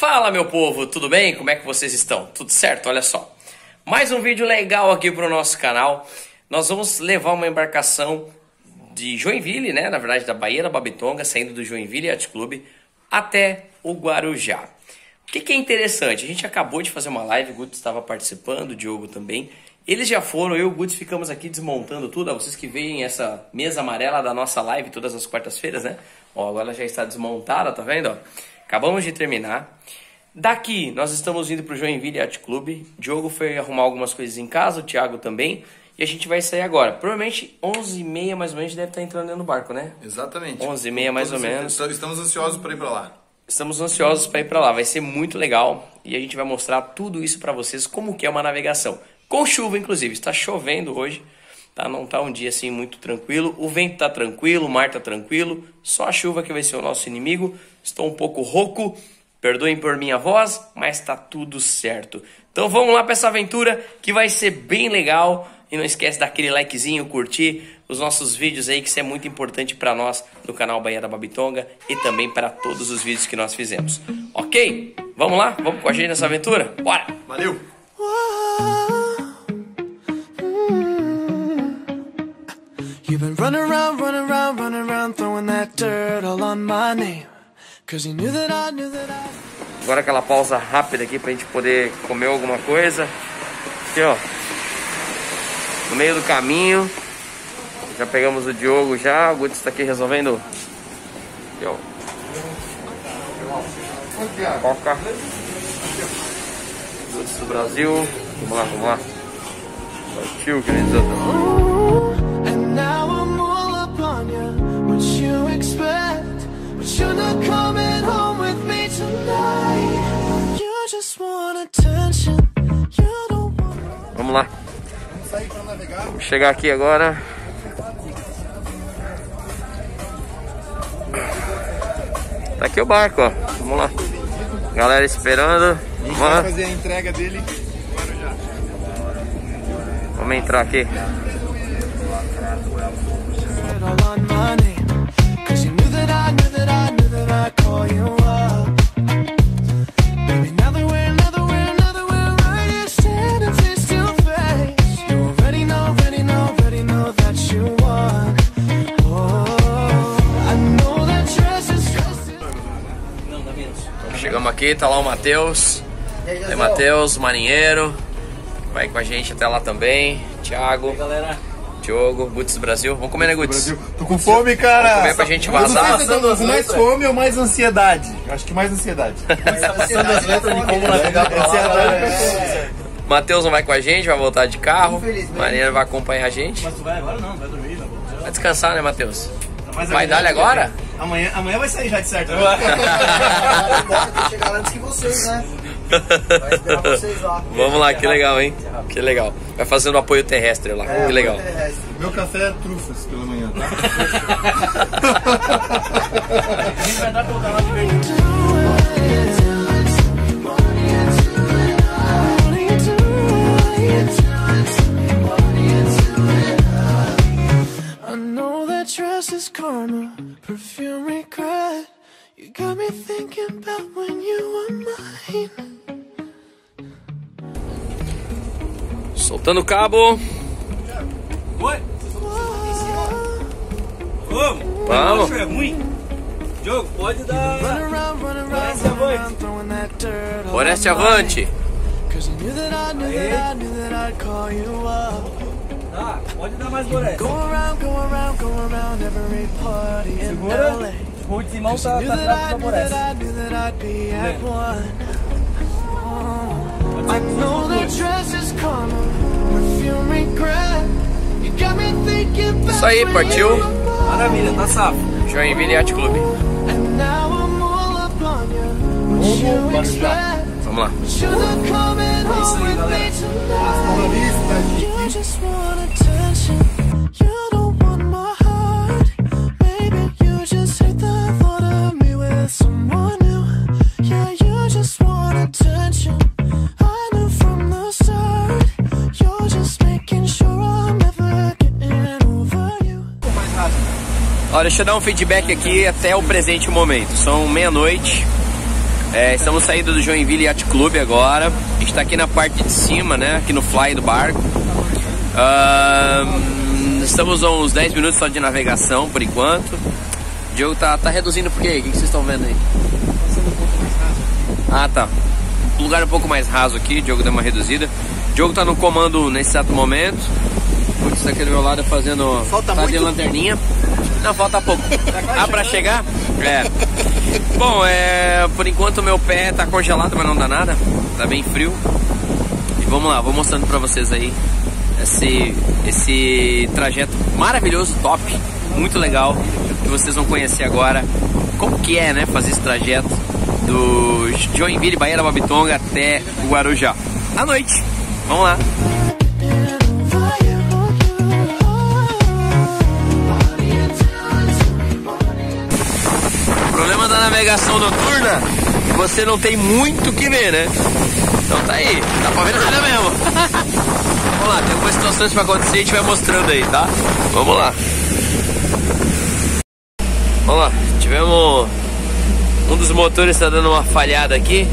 Fala, meu povo, tudo bem? Como é que vocês estão? Tudo certo? Olha só, mais um vídeo legal aqui para o nosso canal. Nós vamos levar uma embarcação de Joinville, né? Na verdade, da Baía da Babitonga, saindo do Joinville Yacht Club até o Guarujá. O que é interessante? A gente acabou de fazer uma live, o Guts estava participando, o Diogo também. Eles já foram, eu e o Guts ficamos aqui desmontando tudo. Vocês que veem essa mesa amarela da nossa live todas as quartas-feiras, né? Ó, agora ela já está desmontada, tá vendo? Ó, acabamos de terminar. Daqui, nós estamos indo para o Joinville Yacht Club. O Diogo foi arrumar algumas coisas em casa, o Thiago também. E a gente vai sair agora. Provavelmente 11h30 mais ou menos deve estar entrando dentro do barco, né? Exatamente. 11h30 mais ou menos. Estamos ansiosos para ir para lá. Estamos ansiosos para ir para lá. Vai ser muito legal. E a gente vai mostrar tudo isso para vocês, como que é uma navegação. Com chuva, inclusive. Está chovendo hoje. Tá? Não está um dia assim muito tranquilo. O vento está tranquilo, o mar está tranquilo. Só a chuva que vai ser o nosso inimigo. Estou um pouco rouco. Perdoem por minha voz, mas tá tudo certo. Então vamos lá para essa aventura que vai ser bem legal. E não esquece daquele likezinho, curtir os nossos vídeos aí, que isso é muito importante para nós no canal Baía da Babitonga e também para todos os vídeos que nós fizemos. Ok? Vamos lá? Vamos com a gente nessa aventura? Bora! Valeu! You've been running around, throwing that dirt all on my name. Agora aquela pausa rápida aqui pra gente poder comer alguma coisa. Aqui, ó, no meio do caminho. Já pegamos o Diogo já. O Guts tá aqui resolvendo. Aqui, ó, Coca. Guts do Brasil. Vamos lá, vamos lá. Partiu, queridos. You're not coming home with me tonight. You just want attention. You don't want... Vamos lá. Vamos chegar aqui agora. Tá aqui o barco, ó. Vamos lá. Galera esperando. A gente vai fazer a entrega dele. Vamos entrar aqui. Chegamos aqui, tá lá o Matheus. É Matheus, marinheiro. Vai com a gente até lá também. Thiago, galera. Diogo, Guts Brasil. Vamos comer, né, Guts? Tô com fome, cara. Vamos comer pra gente vazar. Eu não sei se eu tô com mais fome ou mais ansiedade. Acho que mais ansiedade. Mas tá passando as letras de como navegar pra lá. Matheus não vai com a gente, vai voltar de carro. Marinheiro vai acompanhar a gente. Mas tu vai agora não, vai dormir, vai voltar. Vai descansar, né, Matheus? Vai dar-lhe agora? Amanhã vai sair já de certo. Tem que chegar antes que vocês, né? Vai esperar vocês lá. Vamos lá, que legal, hein? Que legal. Vai fazendo apoio terrestre lá, que legal. Meu café é trufas pela manhã, tá? A gente vai dar pro canal de verde. Karma, perfume, regret. You got me thinking about when you were mine. Soltando o cabo. Oi? Vamos. Vamos. É ruim. Diogo, pode dar. Foreste avante. Foreste avante. Tá, pode dar mais Boreste. Segura. O de Simão tá atrás do Boreste. Isso aí, partiu. Maravilha, tá safo. Joinville Yacht Club. Vamos lá. É isso aí, galera. Olha, deixa eu dar um feedback aqui até o presente momento. São meia-noite. Estamos saindo do Joinville Yacht Club agora. A gente tá aqui na parte de cima, né? Aqui no fly do barco. Estamos a uns 10 minutos só de navegação por enquanto. O Diogo tá reduzindo por quê? O que vocês estão vendo aí? Passando um pouco mais raso. Ah, tá. Um lugar um pouco mais raso aqui, o Diogo deu uma reduzida. O Diogo tá no comando nesse exato momento. O Guts tá aqui do meu lado fazendo... Falta tá muito? de lanterninha. Não, falta pouco. Ah, pra chegar? É. Bom, por enquanto o meu pé tá congelado, mas não dá nada. Tá bem frio. E vamos lá, vou mostrando pra vocês aí esse trajeto maravilhoso, top, muito legal, que vocês vão conhecer agora como que é, né, fazer esse trajeto do Joinville, Baía da Babitonga até Guarujá à noite. Vamos lá. O problema da navegação noturna, você não tem muito o que ver, né? Então tá aí, dá pra ver nada mesmo. Vamos lá, tem algumas situações pra acontecer e a gente vai mostrando aí, tá? Vamos lá. Vamos lá, tivemos... Um dos motores tá dando uma falhada aqui.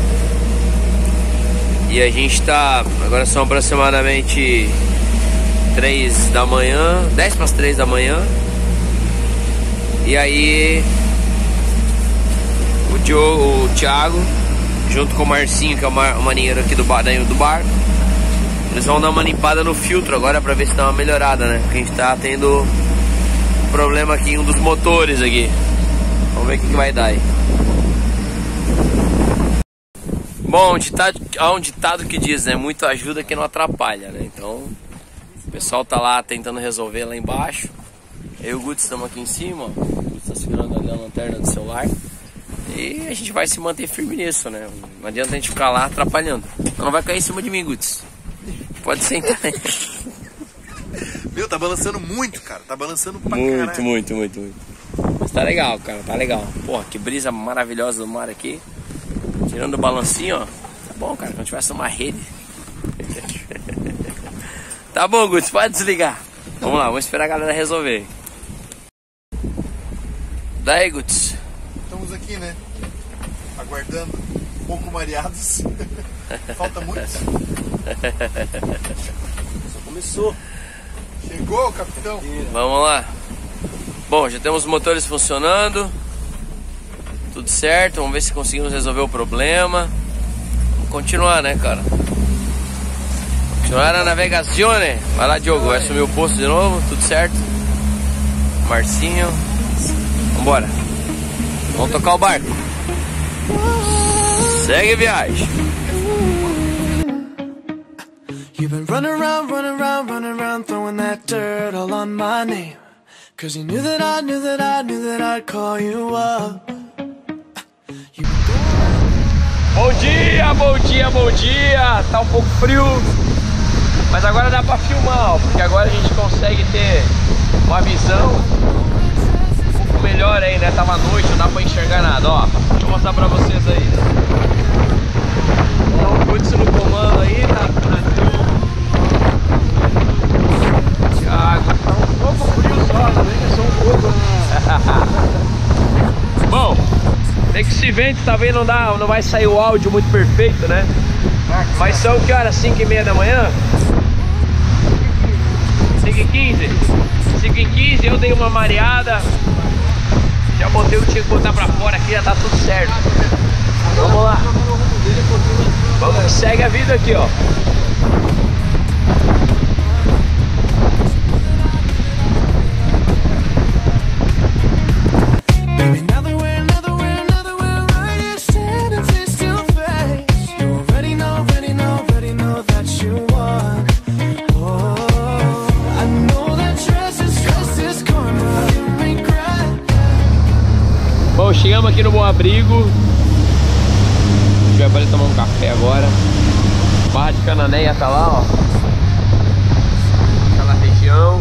E a gente tá... Agora são aproximadamente 3 da manhã, 10 para as 3 da manhã. E aí... O Thiago, junto com o Marcinho, que é o marinheiro aqui do barco, eles vão dar uma limpada no filtro agora pra ver se dá uma melhorada, né? Porque a gente tá tendo um problema aqui em um dos motores aqui. Vamos ver o que vai dar aí. Bom, há um ditado que diz, né? Muito ajuda que não atrapalha, né? Então, o pessoal tá lá tentando resolver lá embaixo. Eu e o Guts estamos aqui em cima, ó. O Guts tá segurando ali a lanterna do celular. E a gente vai se manter firme nisso, né? Não adianta a gente ficar lá atrapalhando. Não vai cair em cima de mim, Guts. Pode sentar aí. Meu, tá balançando muito, cara. Tá balançando pra caralho. Muito. Mas tá legal, cara. Tá legal. Porra, que brisa maravilhosa do mar aqui. Tirando o balancinho, ó. Tá bom, cara. Quando tivesse uma rede. Tá bom, Guts. Pode desligar. Vamos lá. Vamos esperar a galera resolver. Daí, Guts. Estamos aqui, né? Aguardando, um pouco mareados. Falta muito. Só começou. Chegou, capitão. Vamos lá. Bom, já temos os motores funcionando. Tudo certo. Vamos ver se conseguimos resolver o problema. Vamos continuar, né, cara? Continuar a navegazione. Vai lá, Diogo. Vai assumir o posto de novo. Tudo certo. Marcinho. Vambora. Vamos tocar o barco. Segue viagem. You've been running around, throwing that dirt all on my name. Cause you knew that I'd call you up. Bom dia. Tá um pouco frio, mas agora dá pra filmar, ó, porque agora a gente consegue ter uma visão melhor aí, né? Tava à noite, não dá pra enxergar nada, ó. Deixa eu mostrar pra vocês aí. Então, o Guts no comando aí, tá? Thiago, tá um pouco frio só, também, é só um pouco. Bom, tem que esse vento também não vai sair o áudio muito perfeito, né? Mas são que horas? 5h30 da manhã? 5h15? 5h15, eu dei uma mareada. Já botei o que tinha que botar pra fora aqui, já tá tudo certo. Vamos lá. Vamos, segue a vida aqui, ó. Bom, chegamos aqui no Bom Abrigo. A gente vai para tomar um café agora. Barra de Cananéia tá lá, ó. Aquela região.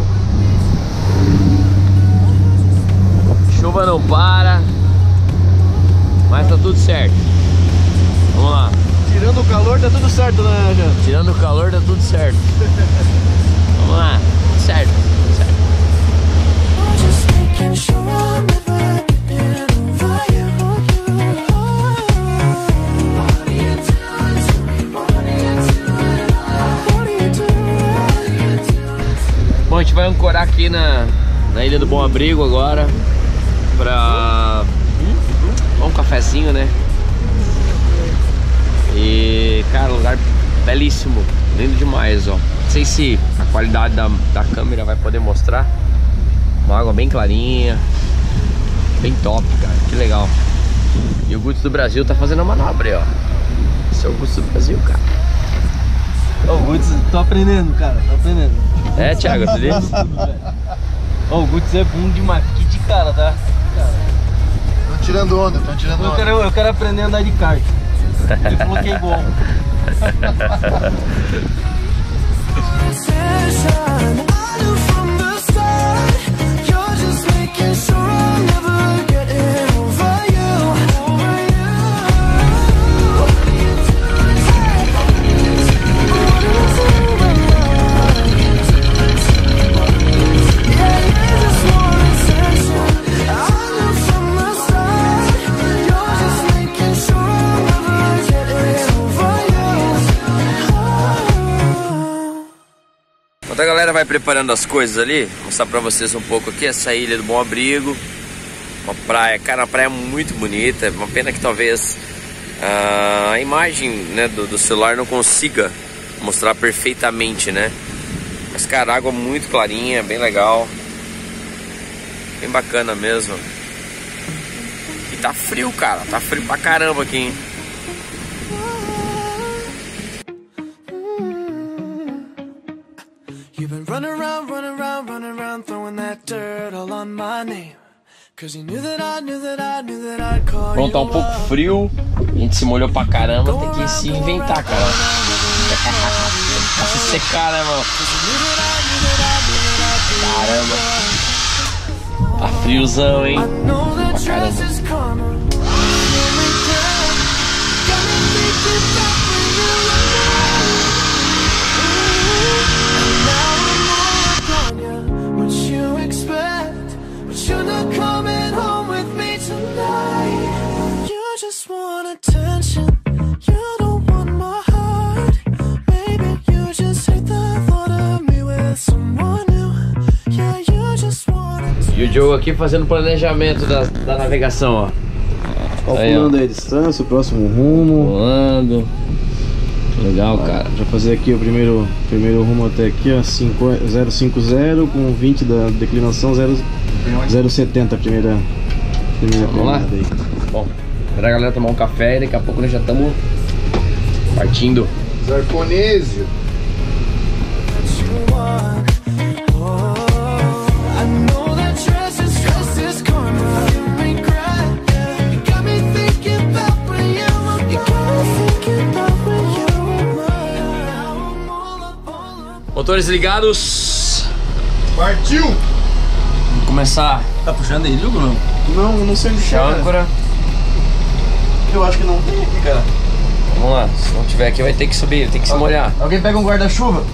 Chuva não para, mas tá tudo certo. Vamos lá. Tirando o calor, tá tudo certo, né, Jean? Tirando o calor, tá tudo certo. Vamos lá. Tudo certo, tudo certo. Just making sure I'm never getting over you. ancorar aqui na Ilha do Bom Abrigo agora pra um cafezinho, né? E, cara, lugar belíssimo, lindo demais, ó. Não sei se a qualidade da câmera vai poder mostrar. Uma água bem clarinha, bem top, cara, que legal. E o Guts do Brasil tá fazendo a manobra aí, ó. Esse é o Guts do Brasil, cara. Ô, Guts, tô aprendendo, cara, tô aprendendo. É, Thiago, tu disse? Ô, o Guts é bom demais, fique de cara, tá? Estão tirando onda, estão tirando onda. Eu quero aprender a andar de kart. Ele falou que é igual. Enquanto a galera vai preparando as coisas ali, vou mostrar pra vocês um pouco aqui essa Ilha do Bom Abrigo. Uma praia, cara, uma praia muito bonita. Uma pena que talvez a imagem, né, do celular não consiga mostrar perfeitamente, né? Mas, cara, água muito clarinha, bem legal. Bem bacana mesmo. E tá frio, cara, tá frio pra caramba aqui, hein? You've been running around, running around, running around, throwing that dirt all on my name. Cause you knew that I knew that I knew that I'd call Bom, you tá um pouco up. frio, a gente se molhou pra caramba, tem que se inventar, cara. Pra se secar, né, mano? Caramba. Tá friozão, hein? I know that Pra dress caramba. is karma. Got me thinking back when you were mine. And now I'm all upon you. What you expect? But you're not coming home with me tonight. You just want attention. You don't want my heart. Maybe you just hate the thought of me with someone new. Yeah, you just want attention. E o Diogo aqui fazendo planejamento da navegação, ó. Calculando aí a distância, o próximo rumo. Voando. Legal, cara. Vou fazer aqui o primeiro rumo até aqui, ó, 050 com 20 da declinação, 070 a primeira Vamos lá? pegada aí. Bom, espera a galera tomar um café e daqui a pouco nós já estamos partindo. Zarconésio. I know that dress is karma. You regret, yeah. You got me thinking about when you were mine. You got me thinking about when you were mine. Now I'm all up. Motores ligados. Partiu! Vamos começar Tá puxando aí, Diogo, não? Não, não sei onde a chega. âncora. Eu acho que não tem aqui, cara. Vamos lá, se não tiver aqui vai ter que subir, tem que se molhar. Alguém pega um guarda-chuva?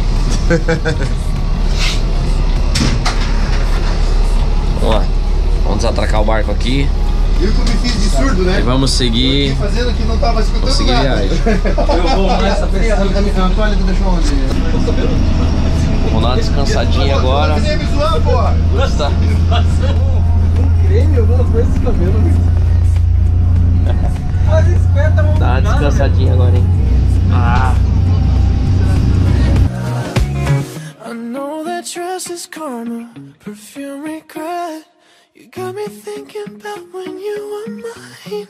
Vamos lá, vamos desatracar o barco aqui Eu que me fiz de surdo, né? e vamos seguir. Fazendo que não tava escutando Vamos seguir nada. viagem. Eu vou mais essa Antônio, tu deixou onde? Vamos dar uma descansadinha agora. Você me zoar, porra! Nossa. creme, alguma coisa nesse cabelo. Mas esperta, vamos Dá uma descansadinha agora, hein? Ah. I know that dress is karma, perfume regret. You got me thinking about when you were mine.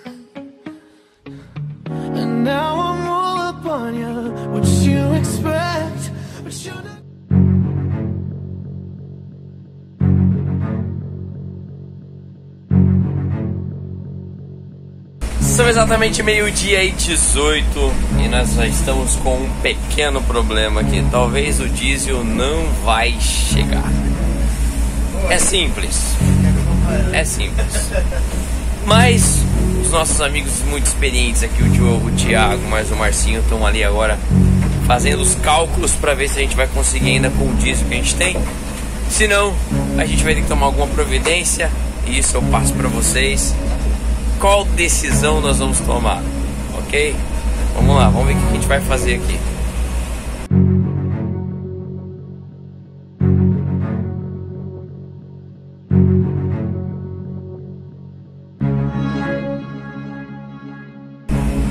And now I'm all up on you. What you expect, but you're not. São exatamente meio-dia e 18 e nós já estamos com um pequeno problema aqui. Talvez o diesel não vai chegar. É simples. É simples. Mas os nossos amigos muito experientes aqui, o Diogo, o Thiago, mais o Marcinho, estão ali agora fazendo os cálculos para ver se a gente vai conseguir ainda com o diesel que a gente tem. Se não, a gente vai ter que tomar alguma providência e isso eu passo para vocês. Qual decisão nós vamos tomar, ok? Vamos lá, vamos ver o que a gente vai fazer aqui.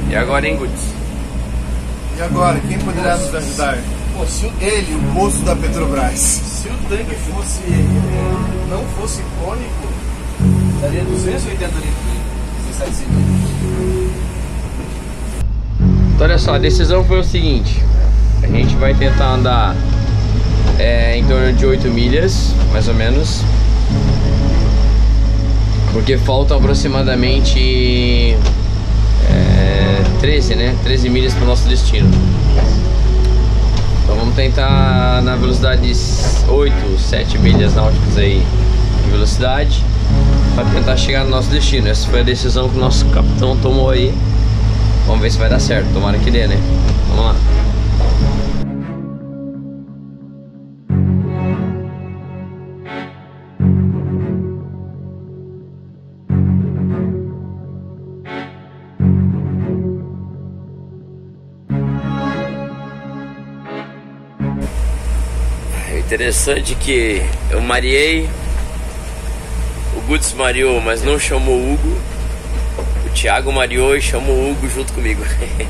E agora, hein, Guts? E agora, quem poderá nos ajudar? Pô, Ele, o poço da Petrobras. se o tanque não fosse cônico, daria 280 litros. 17 segundos. Então olha só, a decisão foi o seguinte. A gente vai tentar andar em torno de 8 milhas, mais ou menos. Porque faltam aproximadamente 13, né? 13 milhas para o nosso destino. Então vamos tentar na velocidade de 8, 7 milhas náuticas aí de velocidade para tentar chegar no nosso destino. Essa foi a decisão que o nosso capitão tomou aí. Vamos ver se vai dar certo, tomara que dê, né? Vamos lá. Interessante que eu mareei, o Guts mareou, mas não chamou o Hugo. O Thiago mareou e chamou o Hugo junto comigo.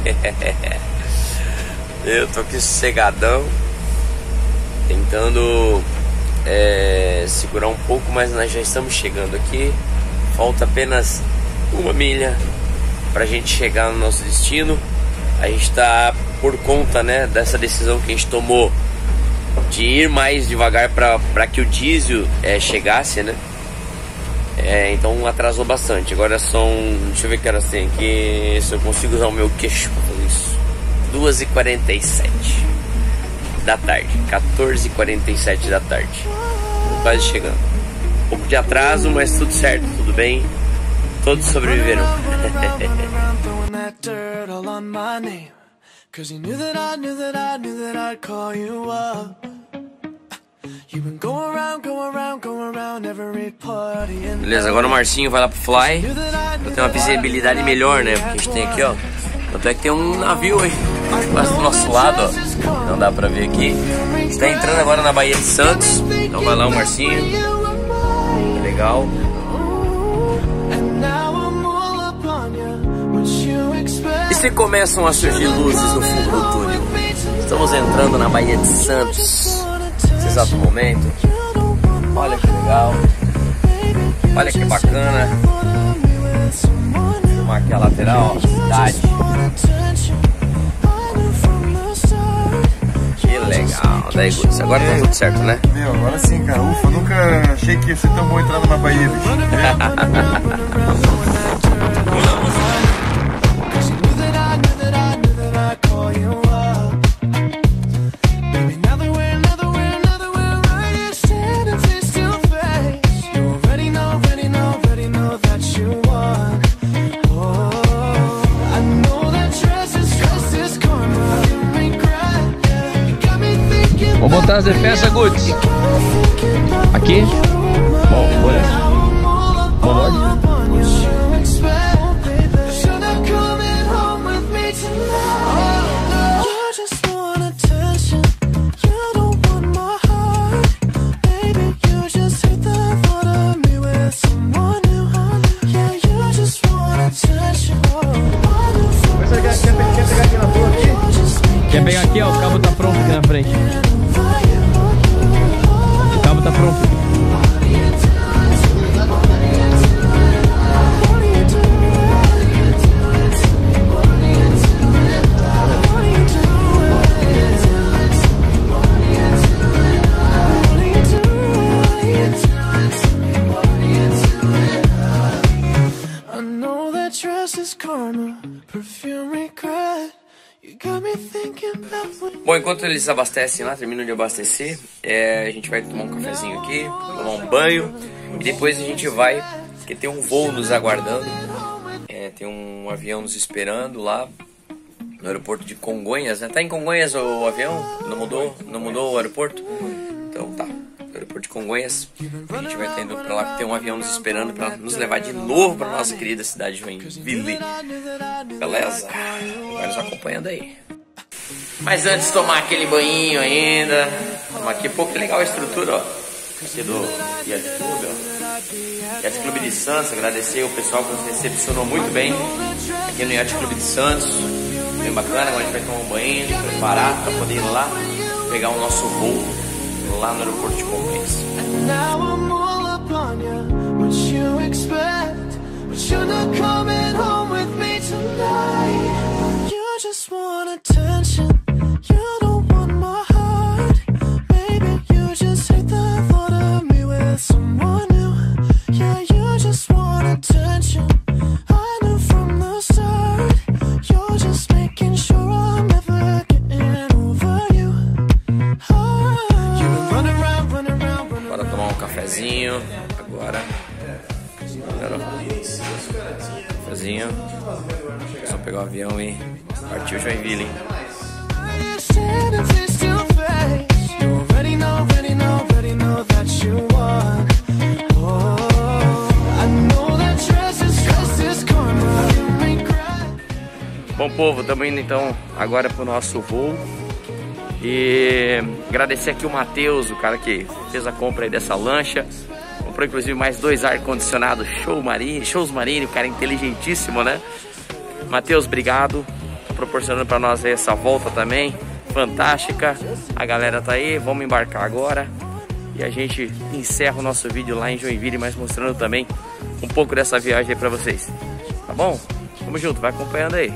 Eu tô aqui sossegadão, tentando segurar um pouco, mas nós já estamos chegando aqui. Falta apenas 1 milha pra gente chegar no nosso destino. A gente tá por conta, né, dessa decisão que a gente tomou de ir mais devagar para que o diesel chegasse, né? Então atrasou bastante. Agora são, deixa eu ver que horas tem aqui, se eu consigo usar o meu queixo para fazer isso. 2h47 da tarde, 14h47 da tarde. Quase chegando. Um pouco de atraso, mas tudo certo, tudo bem. Todos sobreviveram. Cause you knew that I knew that I knew that I'd call you up. You've been going around every party. Beleza, agora o Marcinho vai lá pro Fly pra ter uma visibilidade melhor, né? Porque a gente tem aqui, ó. Tanto é que tem um navio aí quase do nosso lado, ó. Não dá pra ver aqui. Está entrando agora na Baía de Santos. Então vai lá o Marcinho. Legal. E se começam a surgir luzes no fundo do túnel? Estamos entrando na Baía de Santos nesse exato momento. Olha que legal. Olha que bacana. Vou filmar aqui a lateral, ó, cidade. Que legal. Daí, Guts, agora tá tudo certo, né? Meu, agora sim, cara. Ufa, eu nunca achei que ia ser tão bom entrar numa Baía, bicho. Vamos botar as defensas, Guts. Aqui. Bom, bora. Vamos. Quer pegar aqui, ó, o cabo tá pronto aqui na frente. O cabo tá pronto. Bom, enquanto eles abastecem lá, terminam de abastecer, a gente vai tomar um cafezinho aqui, tomar um banho e depois a gente vai, porque tem um voo nos aguardando, tem um avião nos esperando lá no aeroporto de Congonhas, né? Tá em Congonhas o avião? Não mudou o aeroporto? Então tá, aeroporto de Congonhas, a gente vai estar indo pra lá, que tem um avião nos esperando pra nos levar de novo pra nossa querida cidade de Joinville. Beleza? Vai nos acompanhando aí. Mas antes de tomar aquele banhinho ainda, tomar aqui, pô, que legal a estrutura, ó. aqui do Yacht Club, ó. Yacht Club de Santos, agradecer o pessoal que nos recepcionou muito bem aqui no Yacht Club de Santos. Bem bacana, agora a gente vai tomar um banho, preparar para poder ir lá pegar o nosso voo lá no aeroporto de Congonhas. Bora tomar um cafezinho agora. Cafezinho. Só pegar o avião e partiu Joinville, hein? Bom, povo, estamos indo então agora pro nosso voo. E agradecer aqui o Matheus, o cara que fez a compra aí dessa lancha. Comprou inclusive mais 2 ar-condicionados Shows Marine, o cara inteligentíssimo, né? Matheus, obrigado. Tá proporcionando para nós aí essa volta também. Fantástica. A galera tá aí, vamos embarcar agora. E a gente encerra o nosso vídeo lá em Joinville, mas mostrando também um pouco dessa viagem aí pra vocês. Tá bom? Tamo junto, vai acompanhando aí.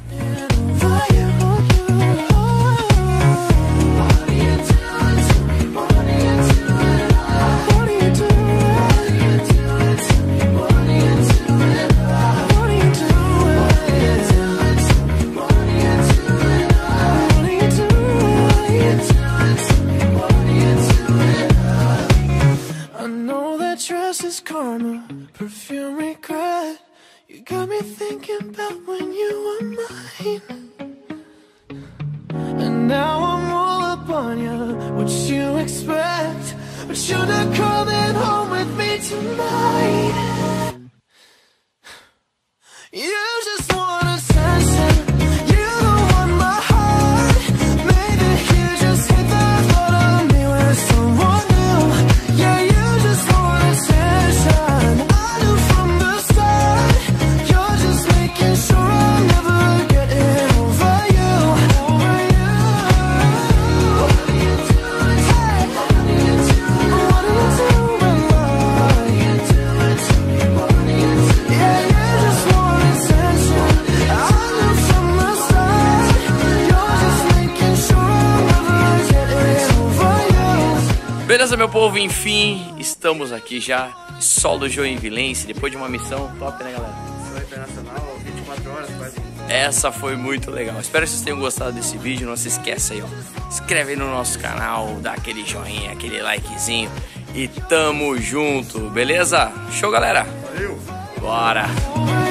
Karma, perfume regret. You got me thinking about when you were mine. And now I'm all up on you. What you expect? But you're not coming home with me tonight. You just want attention. You don't want my heart. Maybe you just hit the thought of me with someone new. Yeah, you just want attention. Beleza, meu povo, enfim, estamos aqui já, solo joinvilense, depois de uma missão top, né, galera? Missão internacional, 24 horas quase. Essa foi muito legal. Espero que vocês tenham gostado desse vídeo. Não se esqueça aí, ó, inscreve aí no nosso canal, dá aquele joinha, aquele likezinho e tamo junto, beleza? Show, galera? Valeu! Bora!